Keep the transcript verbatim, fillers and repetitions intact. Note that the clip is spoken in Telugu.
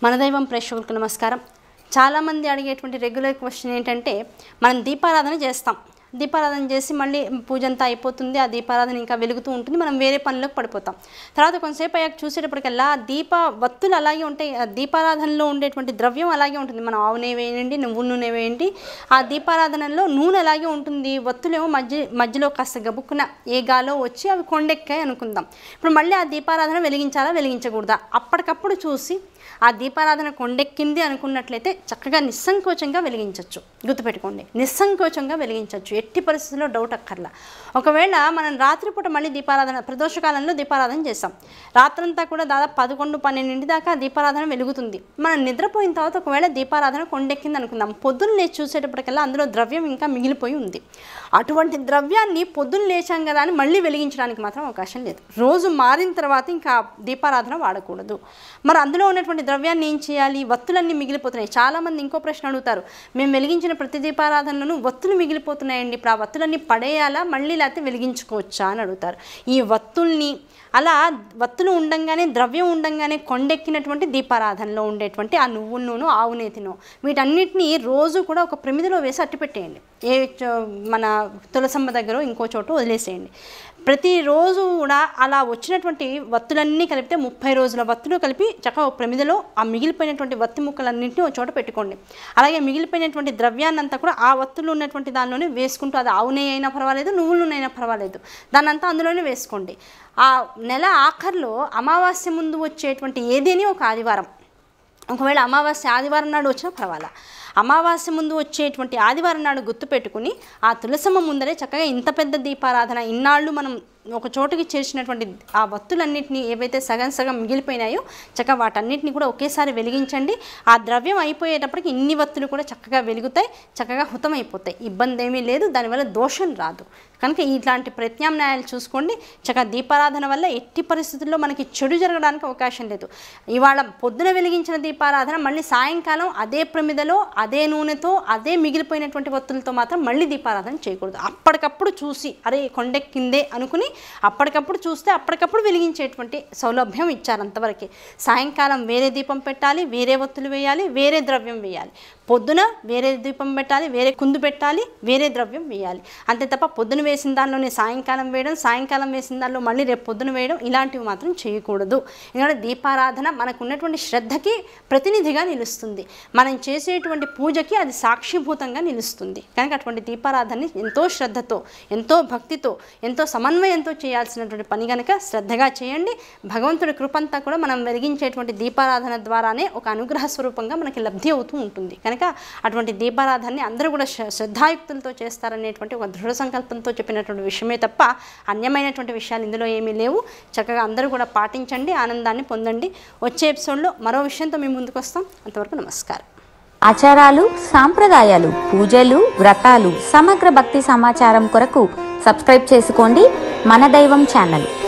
మనదైవం ప్రేక్షకులకు నమస్కారం. చాలామంది అడిగేటువంటి రెగ్యులర్ క్వశ్చన్ ఏంటంటే, మనం దీపారాధన చేస్తాం, దీపారాధన చేసి మళ్ళీ పూజ అంతా అయిపోతుంది, ఆ దీపారాధన ఇంకా వెలుగుతూ ఉంటుంది, మనం వేరే పనులకు పడిపోతాం. తర్వాత కొంతసేపు అయ్యాక చూసేటప్పటికల్లా దీప వత్తులు అలాగే ఉంటాయి, దీపారాధనలో ఉండేటువంటి ద్రవ్యం అలాగే ఉంటుంది. మనం ఆవు నూనె వేయండి, నువ్వుల నూనె వేయండి, ఆ దీపారాధనలో నూనె అలాగే ఉంటుంది, వత్తులేమో మధ్య మధ్యలో కాస్త గబుక్కున ఏ గాలో వచ్చి అవి కొండెక్కాయి అనుకుందాం. ఇప్పుడు మళ్ళీ ఆ దీపారాధన వెలిగించాలా వెలిగించకూడదా, అప్పటికప్పుడు చూసి ఆ దీపారాధన కొండెక్కింది అనుకున్నట్లయితే చక్కగా నిస్సంకోచంగా వెలిగించవచ్చు. గుర్తుపెట్టుకోండి, నిస్సంకోచంగా వెలిగించవచ్చు, ఎట్టి పరిస్థితుల్లో డౌట్ అక్కర్లా. ఒకవేళ మనం రాత్రిపూట మళ్ళీ దీపారాధన ప్రదోషకాలంలో దీపారాధన చేస్తాం, రాత్రంతా కూడా దాదాపు పదకొండు పన్నెండింటి దాకా దీపారాధన వెలుగుతుంది. మనం నిద్రపోయిన తర్వాత ఒకవేళ దీపారాధన కొండెక్కింది అనుకుందాం, పొద్దున్న లేచి చూసేటప్పటికల్లా అందులో ద్రవ్యం ఇంకా మిగిలిపోయి ఉంది. అటువంటి ద్రవ్యాన్ని పొద్దున్న లేచాం కదా అని మళ్ళీ వెలిగించడానికి మాత్రం అవకాశం లేదు. రోజు మారిన తర్వాత ఇంకా దీపారాధన వాడకూడదు. మరి అందులో ఉన్నటువంటి ద్రవ్యాన్ని ఏం చేయాలి? వత్తులన్నీ మిగిలిపోతున్నాయి. చాలామంది ఇంకో ప్రశ్న అడుగుతారు, మేము వెలిగించిన ప్రతి దీపారాధనలోనూ వత్తులు మిగిలిపోతున్నాయండి, ఇప్పుడు ఆ వత్తులన్నీ పడేయాలా మళ్ళీ లేకపోతే వెలిగించుకోవచ్చా అని అడుగుతారు. ఈ వత్తుల్ని అలా వత్తులు ఉండంగానే ద్రవ్యం ఉండంగానే కొండెక్కినటువంటి దీపారాధనలో ఉండేటువంటి ఆ నువ్వుల నూనె ఆవు నేతినో వీటన్నిటినీ రోజు కూడా ఒక ప్రమిదిలో వేసి అట్టిపెట్టేయండి. ఏ మన తులసమ్మ దగ్గర ఇంకో చోటు వదిలేసేయండి. ప్రతిరోజు కూడా అలా వచ్చినటువంటి వత్తులన్నీ కలిపితే ముప్పై రోజుల వత్తులు కలిపి చక్కగా ఒక ప్రమిదిలో ఆ మిగిలిపోయినటువంటి వత్తి ముక్కలన్నింటినీ ఒక చోట పెట్టుకోండి. అలాగే మిగిలిపోయినటువంటి ద్రవ్యాన్నంతా కూడా ఆ వత్తులు ఉన్నటువంటి దానిలోనే వేసుకుంటూ, అది ఆవు నెయ్యి అయినా పర్వాలేదు, నువ్వుల నూనె అయినా పర్వాలేదు, దాన్నంతా అందులోనే వేసుకోండి. ఆ నెల ఆఖరిలో అమావాస్య ముందు వచ్చేటువంటి ఏదేని ఒక ఆదివారం, ఒకవేళ అమావాస్య ఆదివారం నాడు వచ్చినా పర్వాలా, అమావాస్య ముందు వచ్చేటువంటి ఆదివారం నాడు గుర్తుపెట్టుకుని ఆ తులసమ్మ ముందరే చక్కగా ఇంత పెద్ద దీపారాధన ఇన్నాళ్ళు మనం ఒక చోటుకి చేర్చినటువంటి ఆ వత్తులన్నింటినీ ఏవైతే సగం సగం మిగిలిపోయినాయో చక్కగా వాటన్నిటిని కూడా ఒకేసారి వెలిగించండి. ఆ ద్రవ్యం అయిపోయేటప్పటికి ఇన్ని వత్తులు కూడా చక్కగా వెలుగుతాయి, చక్కగా హుతమైపోతాయి, ఇబ్బంది ఏమీ లేదు, దానివల్ల దోషం రాదు. కనుక ఇట్లాంటి ప్రత్యామ్నాయాలు చూసుకోండి. చక్కగా దీపారాధన వల్ల ఎట్టి పరిస్థితుల్లో మనకి చెడు జరగడానికి అవకాశం లేదు. ఇవాళ పొద్దున వెలిగించిన దీపారాధన మళ్ళీ సాయంకాలం అదే ప్రమిదలో అదే నూనెతో అదే మిగిలిపోయినటువంటి వత్తులతో మాత్రం మళ్ళీ దీపారాధన చేయకూడదు. అప్పటికప్పుడు చూసి అరే కొండెక్కిందే అనుకుని అప్పటికప్పుడు చూస్తే అప్పటికప్పుడు వెలిగించేటువంటి సౌలభ్యం ఇచ్చారు, అంతవరకే. సాయంకాలం వేరే దీపం పెట్టాలి, వేరే వత్తులు వేయాలి, వేరే ద్రవ్యం వేయాలి. పొద్దున వేరే దీపం పెట్టాలి, వేరే కుందు పెట్టాలి, వేరే ద్రవ్యం వేయాలి. అంతే తప్ప పొద్దున వేసిన దానిలోనే సాయంకాలం వేయడం, సాయంకాలం వేసిన దానిలో మళ్ళీ రేపు పొద్దున వేయడం ఇలాంటివి మాత్రం చేయకూడదు. ఎందుకంటే దీపారాధన మనకు ఉన్నటువంటి శ్రద్ధకి ప్రతినిధిగా నిలుస్తుంది, మనం చేసేటువంటి పూజకి అది సాక్షిభూతంగా నిలుస్తుంది. కనుక అటువంటి దీపారాధనని ఎంతో శ్రద్ధతో, ఎంతో భక్తితో, ఎంతో సమన్వయంతో చేయాల్సినటువంటి పని కనుక శ్రద్ధగా చేయండి. భగవంతుడి కృపంతా కూడా మనం వెలిగించేటువంటి దీపారాధన ద్వారానే ఒక అనుగ్రహ స్వరూపంగా మనకి లబ్ధి అవుతూ ఉంటుంది. కనుక అటువంటి దీపారాధనని అందరూ కూడా శ్రద్ధాయుక్తులతో చేస్తారనేటువంటి ఒక దృఢ సంకల్పంతో చెప్పినటువంటి విషయమే తప్ప అన్యమైనటువంటి విషయాలు ఇందులో ఏమీ లేవు. చక్కగా అందరూ కూడా పాటించండి, ఆనందాన్ని పొందండి. వచ్చే ఎపిసోడ్లో మరో విషయంతో మేము ముందుకు వస్తాం. అంతవరకు నమస్కారం. ఆచారాలు, సాంప్రదాయాలు, పూజలు, వ్రతాలు, సమగ్ర భక్తి సమాచారం కొరకు సబ్స్క్రైబ్ చేసుకోండి మన దైవం ఛానల్.